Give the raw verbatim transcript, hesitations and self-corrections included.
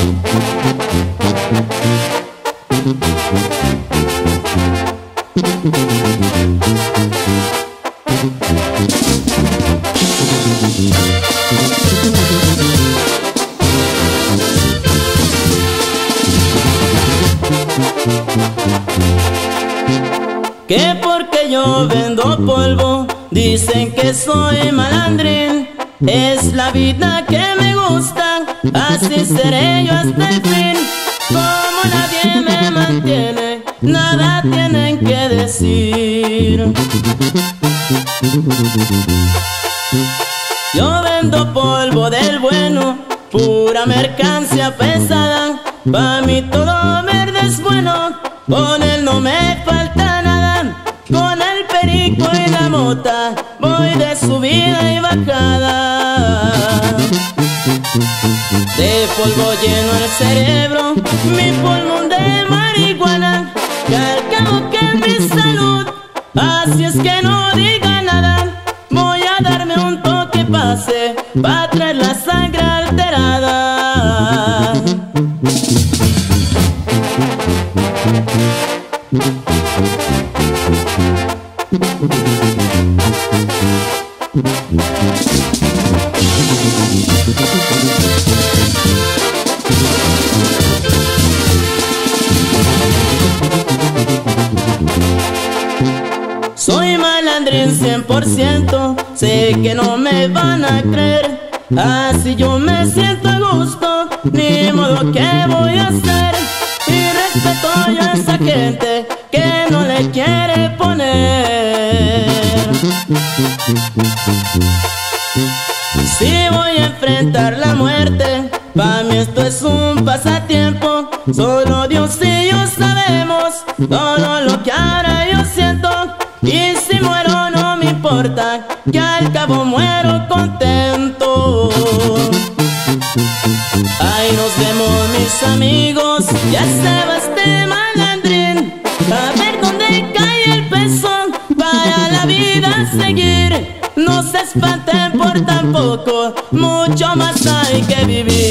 Que porque yo vendo polvo dicen que soy malandrín. Es la vida que me gusta, así seré yo hasta el fin. Como nadie me mantiene, nada tienen que decir. Yo vendo polvo del bueno, pura mercancía pesada. Pa' mí todo verde es bueno, con él no me falta nada. Con el perico y la mota voy de subida y bajada. De polvo lleno el cerebro, mi pulmón de marihuana, que al cabo que es mi salud, así es que no diga nada. Voy a darme un toque pase, pa' traer la sangre alterada. Soy malandrín cien por ciento, sé que no me van a creer. Así yo me siento a gusto, ni modo que voy a hacer. Y respeto yo a esa gente que no le quiere poner. Si voy a enfrentar la muerte, pa' mí esto es un pasatiempo. Solo Dios y yo sabemos todo lo que ahora yo siento. Y si muero no me importa, que al cabo muero contento. Ahí nos vemos mis amigos, ya se va este malandrín. A ver dónde cae el peso para la vida seguir. No se espanten por tan poco, mucho más hay que vivir.